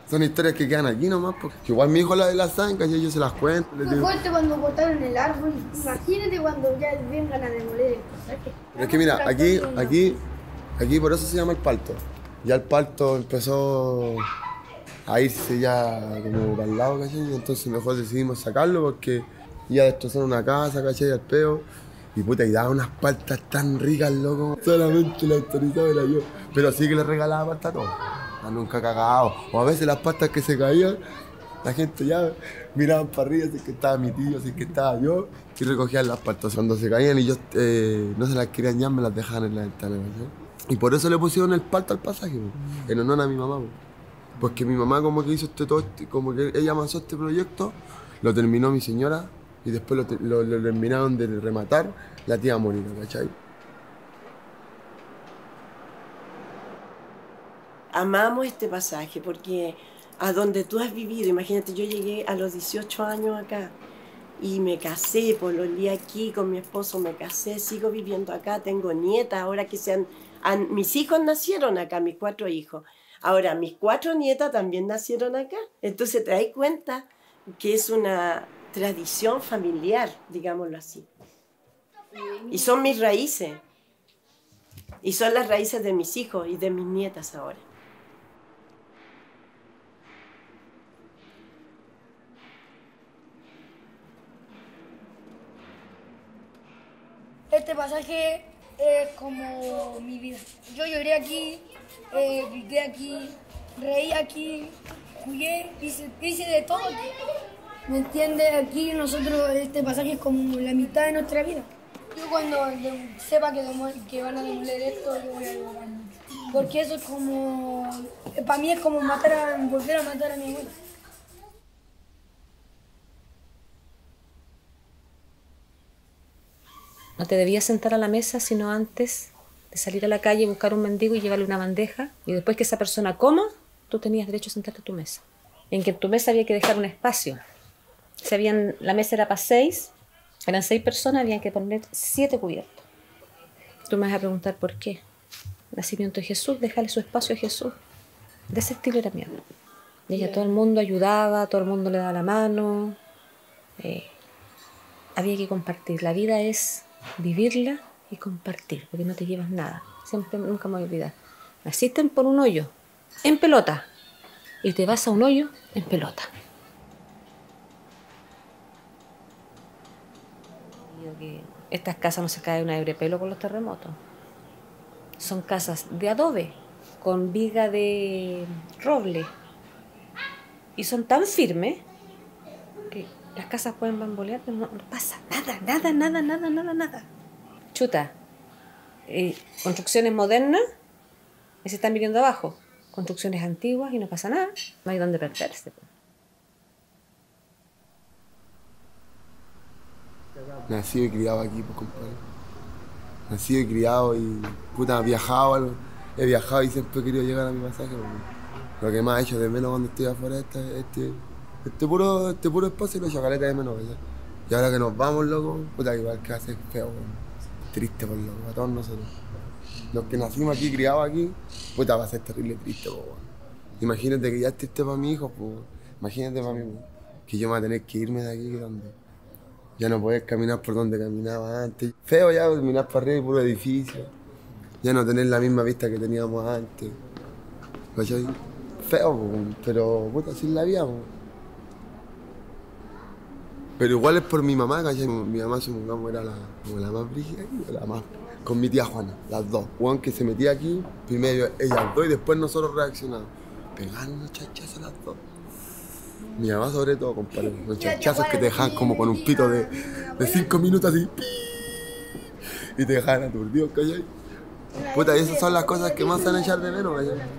Son historias que quedan aquí nomás, porque igual mi hijo las saben, que yo se las cuento. Les Fue digo. fuerte cuando cortaron el árbol. Imagínate cuando ya vengan a demoler el pasaje. Pero es que mira, aquí por eso se llama el palto. Ya el palto empezó a irse ya como para el lado, ¿cachai? Entonces mejor decidimos sacarlo porque iba a destrozar una casa, ¿cachai? Al peo. Y puta, y daba unas paltas tan ricas, loco. Solamente la autorizaba era yo. Pero sí que le regalaba palta a todos. Nunca cagado. O a veces las pastas que se caían, la gente ya miraban para arriba, si es que estaba mi tío, si es que estaba yo, y recogían las paltas. Cuando se caían y yo no se las querían ya, me las dejaban en la ventana, ¿cachai? Y por eso le pusieron el palto al pasaje, po, en honor a mi mamá. Po. Porque mi mamá como que hizo como que ella avanzó este proyecto, lo terminó mi señora, y después lo terminaron de rematar la tía Mónica, ¿cachai? Amamos este pasaje porque a donde tú has vivido, imagínate, yo llegué a los 18 años acá y me casé, pololeé aquí con mi esposo, me casé, sigo viviendo acá, tengo nietas, ahora que mis hijos nacieron acá, mis 4 hijos. Ahora, mis 4 nietas también nacieron acá. Entonces te das cuenta que es una tradición familiar, digámoslo así. Y son mis raíces. Y son las raíces de mis hijos y de mis nietas ahora. Este pasaje es como mi vida. Yo lloré aquí, grité aquí, reí aquí, jugué, hice de todo aquí. ¿Me entiendes? Aquí nosotros, este pasaje es como la mitad de nuestra vida. Yo cuando sepa que van a demoler esto, yo voy a llorar mucho. Porque eso es como, para mí es como volver a matar a mi abuela. No te debías sentar a la mesa sino antes de salir a la calle, buscar un mendigo y llevarle una bandeja. Y después que esa persona coma, tú tenías derecho a sentarte a tu mesa. En que en tu mesa había que dejar un espacio. Si la mesa era para 6, eran 6 personas, habían que poner 7 cubiertos. Tú me vas a preguntar por qué. Nacimiento de Jesús, déjale su espacio a Jesús. De ese estilo era mi abuela. Y ella, todo el mundo ayudaba, todo el mundo le daba la mano. Había que compartir. La vida es vivirla y compartir, porque no te llevas nada. Siempre, nunca me voy a olvidar. Naciste por un hoyo, en pelota, y te vas a un hoyo en pelota. Digo que estas casas no se caen una hebrepelo con los terremotos. Son casas de adobe, con viga de roble. Y son tan firmes que las casas pueden bambolear, pero no pasa nada. Chuta, construcciones modernas y se están viniendo abajo. Construcciones antiguas y no pasa nada. No hay dónde perderse. Nacido y criado aquí, pues, compadre. Nacido y criado y puta, he viajado y siempre he querido llegar a mi pasaje. Lo que más he hecho de menos cuando estoy afuera este puro espacio lo he hecho caleta de menos, ¿verdad? Y ahora que nos vamos, loco, puta, igual que hace feo, weón. Triste por loco, a todos nosotros. Los que nacimos aquí, criados aquí, puta, va a ser terrible triste, po, weón. Imagínate que ya es triste para mi hijo, pues. Imagínate para mí, po, que yo me voy a tener que irme de aquí, donde ya no poder caminar por donde caminaba antes. Feo ya mirar para arriba y puro edificio. Ya no tener la misma vista que teníamos antes. ¿Cachai? Feo, po, pero puta, así es la vida, po. Pero igual es por mi mamá, ¿cachai? Mi mamá, supongamos, era como la más brígida aquí, la más. Con mi tía Juana, las dos. Juan que se metía aquí, primero ellas dos y después nosotros reaccionamos. Pegaron unos chachazos a las dos. Mi mamá sobre todo, compadre. Unos chachazos que te dejan como con un pito de 5 minutos así. Y te dejan aturdido, ¿cachai? Puta, y esas son las cosas que más se van a echar de menos, ¿cachai?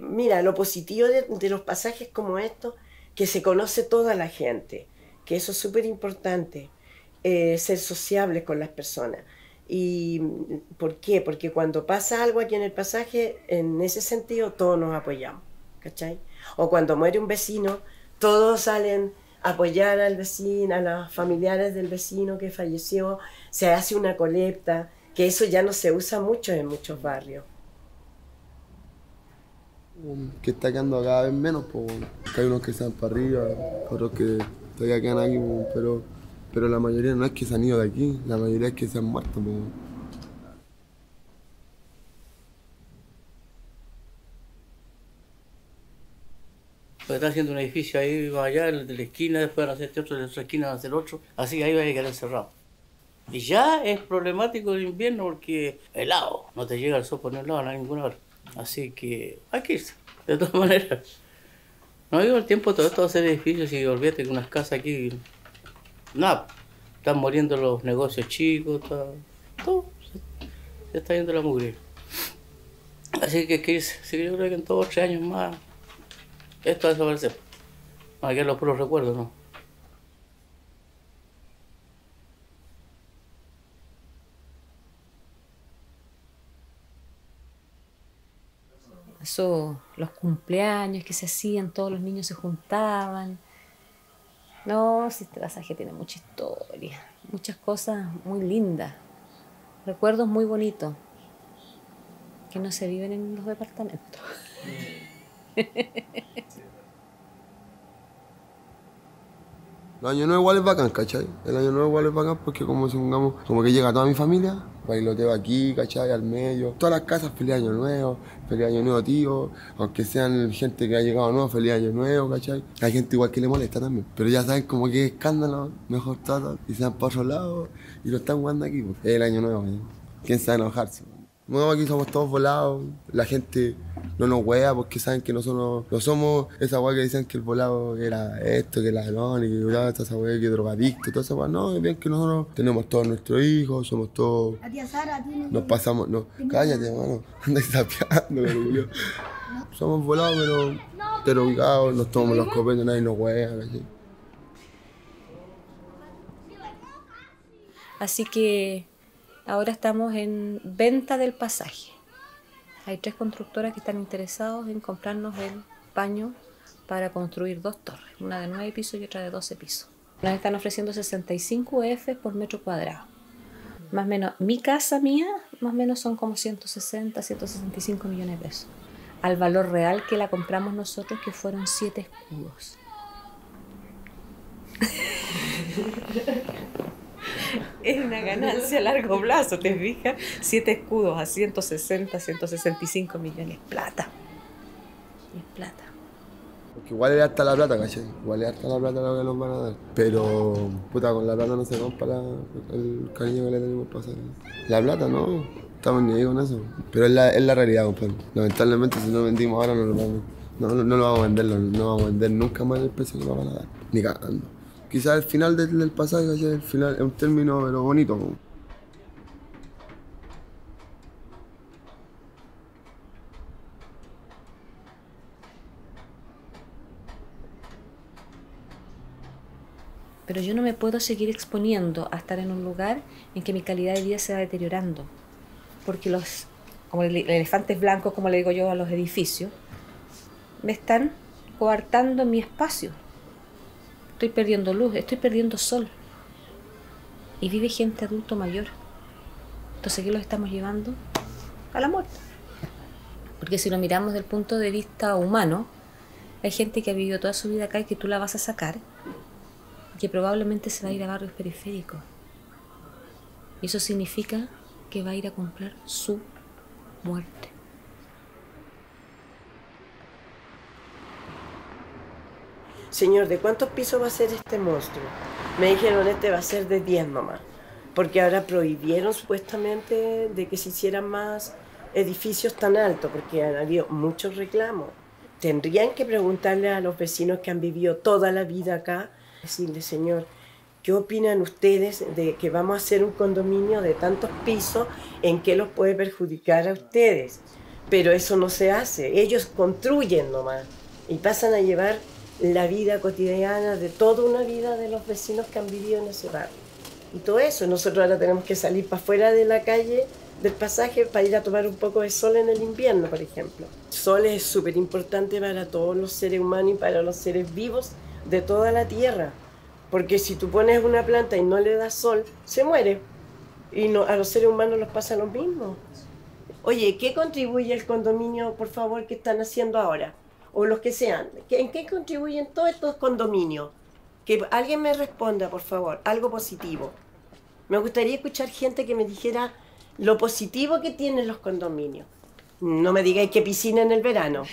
mira, lo positivo de los pasajes como estos, que se conoce toda la gente, que eso es súper importante, ser sociables con las personas. ¿Y por qué? Porque cuando pasa algo aquí en el pasaje, en ese sentido todos nos apoyamos, ¿cachai? O cuando muere un vecino, todos salen a apoyar al vecino, a los familiares del vecino que falleció, se hace una colecta, que eso ya no se usa mucho en muchos barrios. Que está quedando cada vez menos, pues, que hay unos que se van para arriba, otros que todavía quedan aquí, pues, pero la mayoría no es que se han ido de aquí, la mayoría es que se han muerto. Pues. Pues está haciendo un edificio ahí, va allá, el de la esquina, después van a hacer este otro, de la otra esquina van a hacer otro, así que ahí va a quedar encerrado. Y ya es problemático el invierno porque helado, no te llega el sol por ningún lado a ninguna hora. Así que hay que irse, de todas maneras. No digo el tiempo todo esto va a ser edificios y olvídate que unas casas aquí, nada, están muriendo los negocios chicos, todo se está yendo la mugre. Así que hay que irse, así que yo creo que en 2 o 3 años más esto va a desaparecer. No hay que los puros recuerdos, ¿no? Eso, los cumpleaños que se hacían, todos los niños se juntaban. No, si este pasaje tiene mucha historia, muchas cosas muy lindas, recuerdos muy bonitos, que no se viven en los departamentos. El año nuevo igual es bacán, ¿cachai? El año nuevo igual es bacán porque como supongamos, como que llega toda mi familia, bailoteo aquí, ¿cachai? Al medio. Todas las casas, feliz año nuevo tío, aunque sean gente que ha llegado nuevo, feliz año nuevo, ¿cachai? Hay gente igual que le molesta también, pero ya saben como que es escándalo, mejor tratan y se van para otro lado y lo están jugando aquí, pues. Es el año nuevo, ¿eh? ¿Quién sabe enojarse? No, aquí somos todos volados, la gente no nos huea porque saben que nosotros no somos esa weá que decían que el volado era esto, que ladrón y que toda esa weá que drogadicto, toda esa weá. No, es bien que nosotros tenemos todos nuestros hijos, somos todos. La tía Sara tiene. Nos pasamos, no, cállate, hermano, andáis sapeando, Julio. Somos volados, pero ubicados, nos tomamos los copetes, nadie nos huea, ¿cachai? Así que ahora estamos en venta del pasaje. Hay 3 constructoras que están interesados en comprarnos el paño para construir 2 torres, una de 9 pisos y otra de 12 pisos. Nos están ofreciendo 65 UF por metro cuadrado. Más o menos, mi casa mía, más o menos son como 160, 165 millones de pesos. Al valor real que la compramos nosotros, que fueron 7 escudos. Es una ganancia a largo plazo, ¿te fijas? 7 escudos a 160, 165 millones. Plata. Es plata. Porque igual es harta la plata, ¿cachai? Igual es harta la plata lo que nos van a dar. Pero, puta, con la plata no se compra el cariño que le tenemos para hacer. La plata, no. Estamos ni ahí con eso. Pero es la realidad, compadre. Lamentablemente, si no vendimos ahora, no lo vamos a vender. No vamos a vender nunca más el precio que nos van a dar. Ni cagando. Quizás el final del pasaje, ¿cachai? El final es un término, pero bonito, ¿no? Pero yo no me puedo seguir exponiendo a estar en un lugar en que mi calidad de vida se va deteriorando. Porque los elefantes blancos, como le digo yo a los edificios, me están coartando mi espacio. Estoy perdiendo luz, estoy perdiendo sol. Y vive gente adulto mayor. Entonces, ¿qué los estamos llevando? A la muerte. Porque si lo miramos desde el punto de vista humano, hay gente que ha vivido toda su vida acá y que tú la vas a sacar, que probablemente se va a ir a barrios periféricos. Y eso significa que va a ir a comprar su muerte. Señor, ¿de cuántos pisos va a ser este monstruo? Me dijeron, este va a ser de 10 nomás. Porque ahora prohibieron supuestamente de que se hicieran más edificios tan altos, porque han habido muchos reclamos. Tendrían que preguntarle a los vecinos que han vivido toda la vida acá, decirle, señor, ¿qué opinan ustedes de que vamos a hacer un condominio de tantos pisos? ¿En qué los puede perjudicar a ustedes? pero eso no se hace. Ellos construyen nomás y pasan a llevar la vida cotidiana de toda una vida de los vecinos que han vivido en ese barrio. Y todo eso, nosotros ahora tenemos que salir para afuera de la calle del pasaje para ir a tomar un poco de sol en el invierno, por ejemplo. El sol es súper importante para todos los seres humanos y para los seres vivos de toda la tierra, porque si tú pones una planta y no le das sol, se muere. Y no, a los seres humanos les pasa lo mismo. Oye, ¿qué contribuye el condominio, por favor, que están haciendo ahora? O los que sean. ¿En qué contribuyen todos estos condominios? Que alguien me responda, por favor, algo positivo. Me gustaría escuchar gente que me dijera lo positivo que tienen los condominios. No me digáis que piscina en el verano.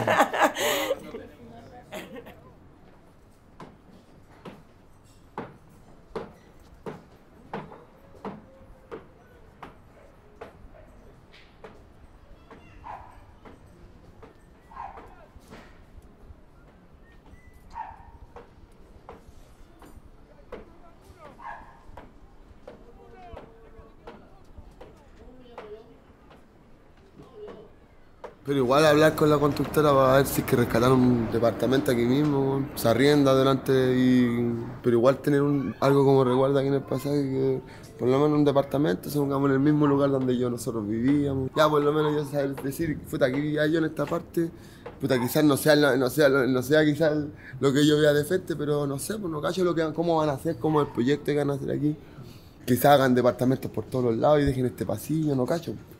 Pero igual hablar con la constructora para ver si es que rescataron un departamento aquí mismo, se arrienda adelante, pero igual tener algo como recuerdo aquí en el pasaje, que por lo menos un departamento, se pongamos en el mismo lugar donde nosotros vivíamos. Ya por lo menos yo saber decir, puta, aquí vivía yo en esta parte, puta, quizás no sea quizás lo que yo vea de frente, pero no sé, pues no cacho cómo van a hacer, cómo el proyecto que van a hacer aquí. Quizás hagan departamentos por todos los lados y dejen este pasillo, no cacho.